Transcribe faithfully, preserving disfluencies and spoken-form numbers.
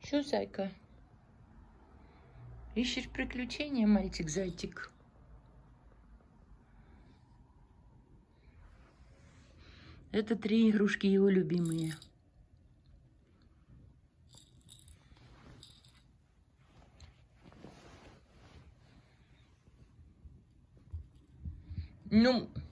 Чё, зайка? Ищешь приключения, мальчик-зайчик? Это три игрушки его любимые. Ну...